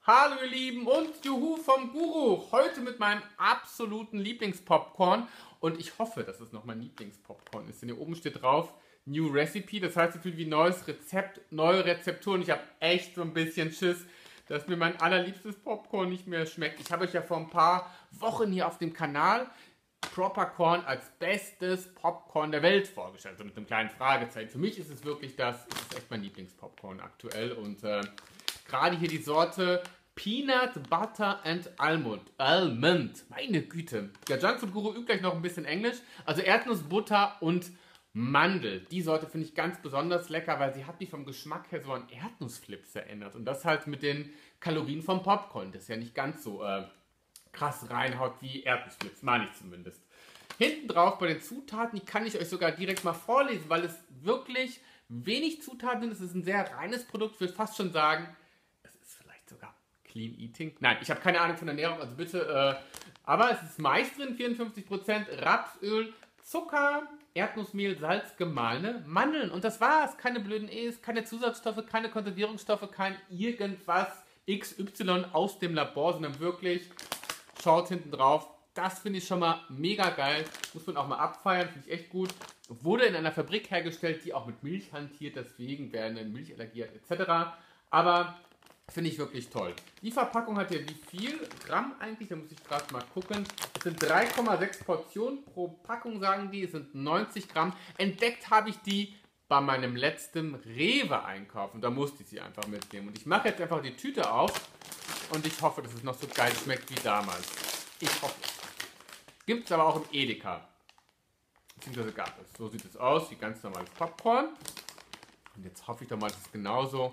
Hallo ihr Lieben und Juhu vom Guru. Heute mit meinem absoluten Lieblingspopcorn. Und ich hoffe, dass es noch mein Lieblingspopcorn ist. Denn hier oben steht drauf New Recipe. Das heißt so viel wie neues Rezept, neue Rezepturen. Ich habe echt so ein bisschen Schiss, dass mir mein allerliebstes Popcorn nicht mehr schmeckt. Ich habe euch ja vor ein paar Wochen hier auf dem Kanal Propercorn als bestes Popcorn der Welt vorgestellt. Also mit einem kleinen Fragezeichen. Für mich ist es wirklich das ist echt mein Lieblingspopcorn aktuell. Und gerade hier die Sorte Peanut Butter and Almond. Meine Güte. Der Junkfood Guru übt gleich noch ein bisschen Englisch. Also Erdnuss, Butter und Mandel. Die Sorte finde ich ganz besonders lecker, weil sie hat mich vom Geschmack her so an Erdnussflips erinnert. Und das halt mit den Kalorien vom Popcorn. Das ist ja nicht ganz so krass reinhaut wie Erdnussflips. Meine ich zumindest. Hinten drauf bei den Zutaten, die kann ich euch sogar direkt mal vorlesen, weil es wirklich wenig Zutaten sind. Es ist ein sehr reines Produkt. Ich würde fast schon sagen, es ist vielleicht sogar Clean Eating. Nein, ich habe keine Ahnung von Ernährung, also bitte. Aber es ist Mais drin, 54%, Rapsöl, Zucker, Erdnussmehl, Salz, gemahlene Mandeln. Und das war's. Keine blöden E's, keine Zusatzstoffe, keine Konservierungsstoffe, kein irgendwas XY aus dem Labor, sondern wirklich, schaut hinten drauf. Das finde ich schon mal mega geil. Muss man auch mal abfeiern, finde ich echt gut. Wurde in einer Fabrik hergestellt, die auch mit Milch hantiert, deswegen wer eine Milchallergie hat etc. Aber finde ich wirklich toll. Die Verpackung hat hier wie viel Gramm eigentlich? Da muss ich gerade mal gucken. Es sind 3,6 Portionen pro Packung, sagen die. Es sind 90 Gramm. Entdeckt habe ich die bei meinem letzten Rewe-Einkauf. Und da musste ich sie einfach mitnehmen. Und ich mache jetzt einfach die Tüte auf. Und ich hoffe, dass es noch so geil schmeckt wie damals. Ich hoffe. Gibt es aber auch im Edeka. Beziehungsweise gab es. So sieht es aus, wie ganz normales Popcorn. Und jetzt hoffe ich doch mal, dass es genauso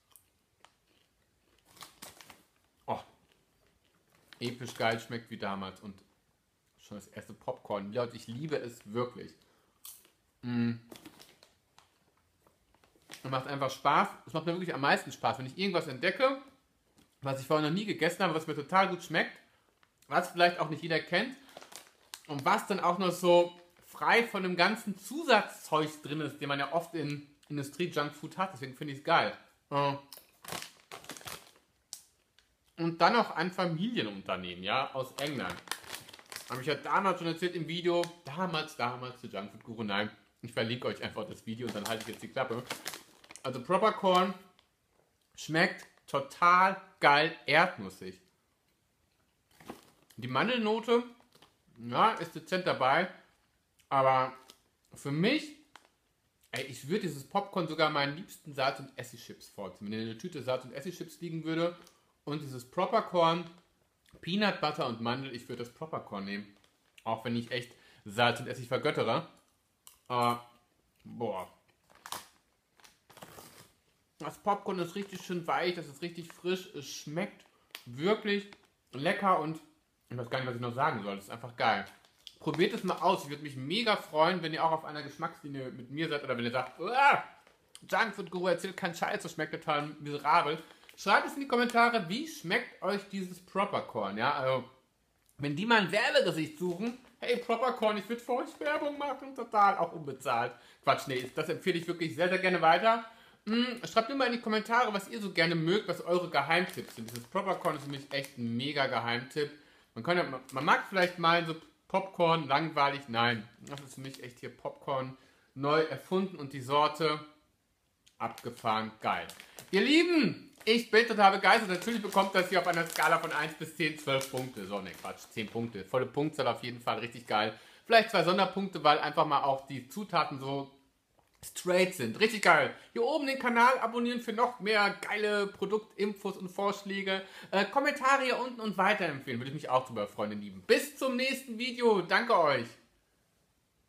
episch geil schmeckt wie damals. Und schon das erste Popcorn. Leute, ich liebe es wirklich. Und macht einfach Spaß. Es macht mir wirklich am meisten Spaß, wenn ich irgendwas entdecke, was ich vorher noch nie gegessen habe, was mir total gut schmeckt, was vielleicht auch nicht jeder kennt und was dann auch noch so frei von dem ganzen Zusatzzeug drin ist, den man ja oft in Industrie-Junkfood hat. Deswegen finde ich es geil. Und dann noch ein Familienunternehmen, ja, aus England. Habe ich ja damals schon erzählt im Video, damals zu Junkfood Guru. Nein, ich verlinke euch einfach das Video und dann halte ich jetzt die Klappe. Also Propercorn schmeckt total geil erdnussig. Die Mandelnote, ja, ist dezent dabei, aber für mich, ich würde dieses Popcorn sogar meinen liebsten Salz- und Essigchips vorziehen. Wenn in der Tüte Salz- und Essigchips liegen würde und dieses Propercorn, Peanut Butter und Mandel, ich würde das Propercorn nehmen. Auch wenn ich echt Salz und Essig vergöttere. Aber, boah. Das Popcorn ist richtig schön weich, das ist richtig frisch, es schmeckt wirklich lecker und ich weiß gar nicht, was ich noch sagen soll, das ist einfach geil. Probiert es mal aus, ich würde mich mega freuen, wenn ihr auch auf einer Geschmackslinie mit mir seid oder wenn ihr sagt, Junkfood Guru erzählt keinen Scheiß, das schmeckt total miserabel. Schreibt es in die Kommentare, wie schmeckt euch dieses Propercorn, ja, also wenn die mal ein Werbegesicht suchen, hey Propercorn, ich würde für euch Werbung machen, total, auch unbezahlt. Quatsch, nee, das empfehle ich wirklich sehr, sehr gerne weiter. Schreibt mir mal in die Kommentare, was ihr so gerne mögt, was eure Geheimtipps sind. Dieses Propercorn ist für mich echt ein mega Geheimtipp. Man mag vielleicht mal so Popcorn, langweilig, nein. Das ist für mich echt hier Popcorn neu erfunden und die Sorte abgefahren, geil. Ihr Lieben, ich bin total begeistert. Natürlich bekommt das hier auf einer Skala von 1 bis 10 12 Punkte. So, ne Quatsch, 10 Punkte. Volle Punktzahl auf jeden Fall, richtig geil. Vielleicht 2 Sonderpunkte, weil einfach mal auch die Zutaten so straight sind. Richtig geil. Hier oben den Kanal abonnieren für noch mehr geile Produktinfos und Vorschläge. Kommentare hier unten und weiterempfehlen. Würde ich mich auch drüber freuen, ihr Lieben. Bis zum nächsten Video. Danke euch.